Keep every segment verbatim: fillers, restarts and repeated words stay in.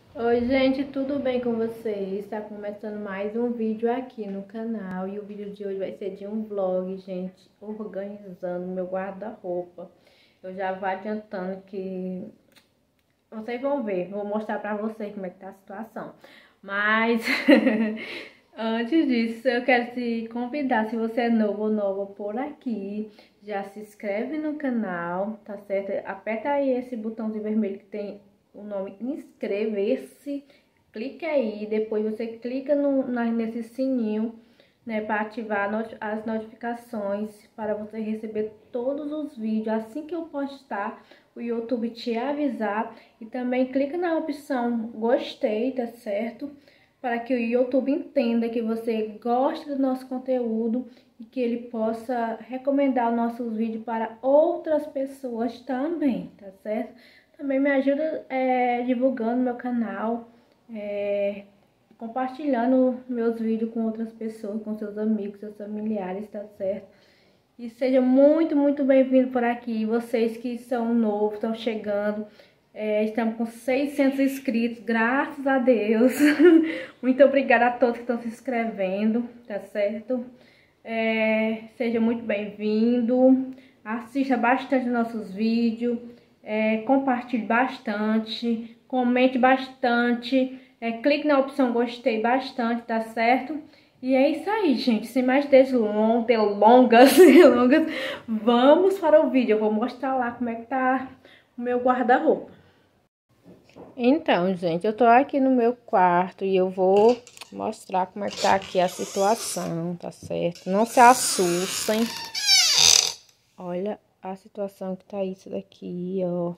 Oi gente, tudo bem com vocês? Está começando mais um vídeo aqui no canal e o vídeo de hoje vai ser de um vlog, gente, organizando meu guarda-roupa. Eu já vou adiantando que vocês vão ver, vou mostrar pra vocês como é que tá a situação. Mas antes disso, eu quero te convidar, se você é novo ou nova por aqui, já se inscreve no canal, tá certo? Aperta aí esse botãozinho vermelho que tem o nome inscrever-se, clica aí, depois você clica no, na, nesse sininho, né, para ativar not, as notificações, para você receber todos os vídeos, assim que eu postar, o YouTube te avisar, e também clica na opção gostei, tá certo? Para que o YouTube entenda que você gosta do nosso conteúdo e que ele possa recomendar os nossos vídeos para outras pessoas também, tá certo? Também me ajuda é, divulgando meu canal, é, compartilhando meus vídeos com outras pessoas, com seus amigos, seus familiares, tá certo? E seja muito, muito bem-vindo por aqui. Vocês que são novos, estão chegando, é, estamos com seiscentos inscritos, graças a Deus. Muito obrigada a todos que estão se inscrevendo, tá certo? É, seja muito bem-vindo, assista bastante nossos vídeos. É, compartilhe bastante, comente bastante, é, clique na opção gostei bastante, tá certo? E é isso aí, gente, sem mais delongas, delongas, delongas, vamos para o vídeo. Eu vou mostrar lá como é que tá o meu guarda-roupa. Então, gente, eu tô aqui no meu quarto e eu vou mostrar como é que tá aqui a situação, tá certo? Não se assustem. Olha a situação que tá isso daqui, ó.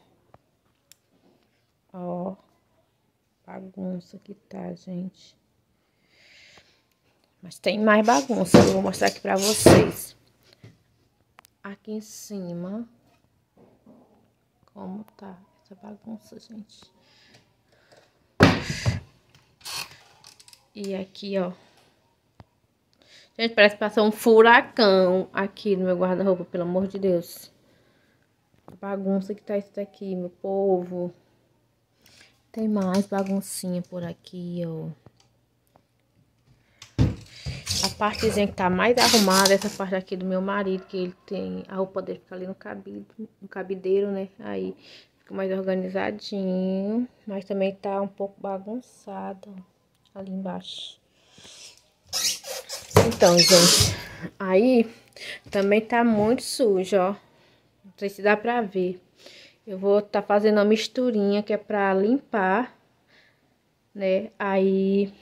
Ó, bagunça que tá, gente. Mas tem mais bagunça, eu vou mostrar aqui pra vocês. Aqui em cima, como tá essa bagunça, gente. E aqui, ó. Gente, parece que passou um furacão aqui no meu guarda-roupa, pelo amor de Deus. A bagunça que tá isso daqui, meu povo. Tem mais baguncinha por aqui, ó. A partezinha que tá mais arrumada, essa parte aqui do meu marido, que ele tem, a roupa dele fica ali no cabido, no cabideiro, né? Aí fica mais organizadinho, mas também tá um pouco bagunçado, ó, ali embaixo. Então, gente, aí também tá muito sujo, ó. Não sei se dá pra ver. Eu vou tá fazendo uma misturinha que é pra limpar, né? Aí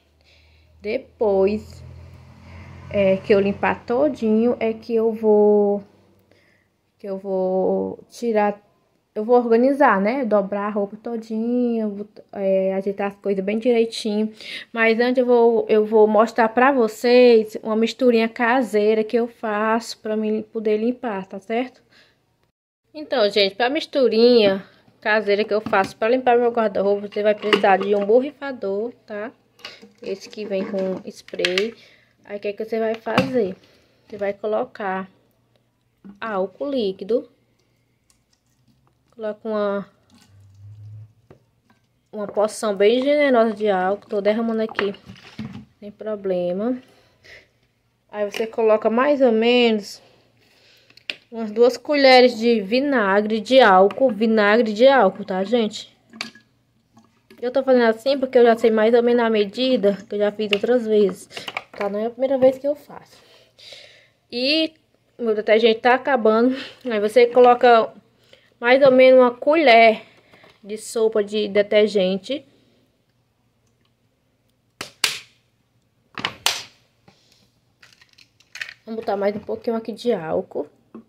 depois é, que eu limpar todinho, é que eu vou que eu vou tirar, eu vou organizar, né? Dobrar a roupa todinha, vou, é, ajeitar as coisas bem direitinho. Mas antes eu vou, eu vou mostrar pra vocês uma misturinha caseira que eu faço pra mim poder limpar, tá certo? Então, gente, pra misturinha caseira que eu faço pra limpar meu guarda-roupa, você vai precisar de um borrifador, tá? Esse que vem com spray. Aí, o que é que você vai fazer? Você vai colocar álcool líquido. Coloca uma, uma porção bem generosa de álcool. Tô derramando aqui, sem problema. Aí, você coloca mais ou menos umas duas colheres de vinagre de álcool. Vinagre de álcool, tá, gente? Eu tô fazendo assim porque eu já sei mais ou menos a medida, que eu já fiz outras vezes. Tá? Não é a primeira vez que eu faço. E o meu detergente tá acabando. Aí você coloca mais ou menos uma colher de sopa de detergente. Vamos botar mais um pouquinho aqui de álcool.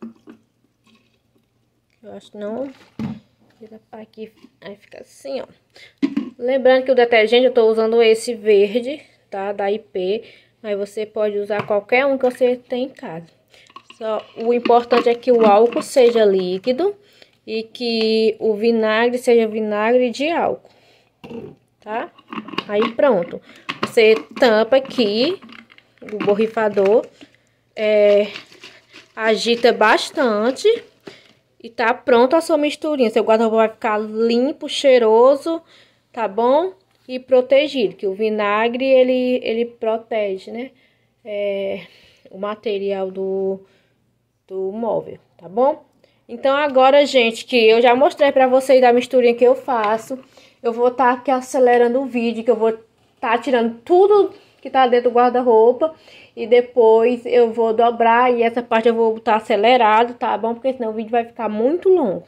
Eu acho que não... Aqui, aí fica assim, ó. Lembrando que o detergente eu tô usando esse verde, tá? Da I P. Aí você pode usar qualquer um que você tem em casa. Só, o importante é que o álcool seja líquido e que o vinagre seja vinagre de álcool, tá? Aí pronto. Você tampa aqui o borrifador, é, agita bastante e tá pronto a sua misturinha. Seu guarda-roupa vai ficar limpo, cheiroso tá bom? E protegido, que o vinagre, ele, ele protege, né? É, o material do, do móvel, tá bom? Então, agora, gente, que eu já mostrei pra vocês a misturinha que eu faço, eu vou estar aqui acelerando o vídeo, que eu vou estar tirando tudo que tá dentro do guarda-roupa. E depois eu vou dobrar e essa parte eu vou botar acelerado, tá bom? Porque senão o vídeo vai ficar muito longo.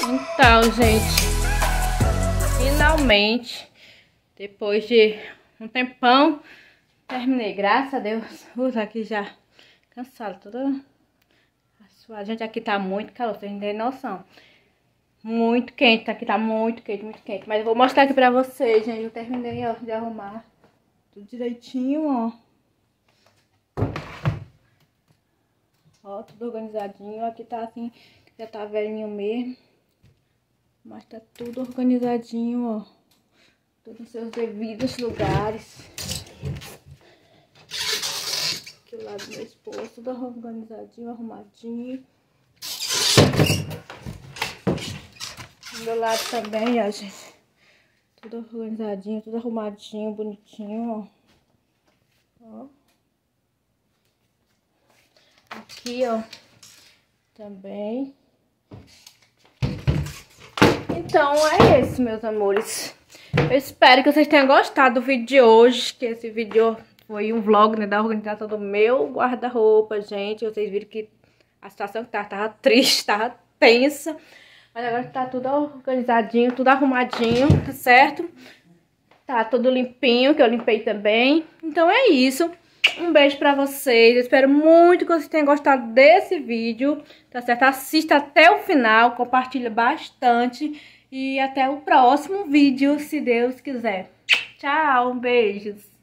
Então, gente, finalmente, depois de um tempão, terminei, graças a Deus. Usa aqui já cansado, toda suada. Gente, aqui tá muito calor, vocês não têm noção. Muito quente, aqui tá muito quente, muito quente. Mas eu vou mostrar aqui pra vocês, gente. Eu terminei, ó, de arrumar tudo direitinho, ó. Ó, tudo organizadinho. Aqui tá assim, já tá velhinho mesmo. Mas tá tudo organizadinho, ó. Tudo nos seus devidos lugares. Aqui o lado do meu esposo, tudo organizadinho, arrumadinho. Do meu lado também, ó, gente. Tudo organizadinho, tudo arrumadinho, bonitinho, ó. Ó. Aqui, ó. Também. Então, é esse, meus amores. Eu espero que vocês tenham gostado do vídeo de hoje. Que esse vídeo foi um vlog, né, da organização do meu guarda-roupa, gente. Vocês viram que a situação que tava, tava triste, tava tensa. Mas agora tá tudo organizadinho, tudo arrumadinho, tá certo? Tá tudo limpinho, que eu limpei também. Então é isso. Um beijo pra vocês. Eu espero muito que vocês tenham gostado desse vídeo, tá certo? Assista até o final, compartilha bastante. E até o próximo vídeo, se Deus quiser. Tchau, beijos.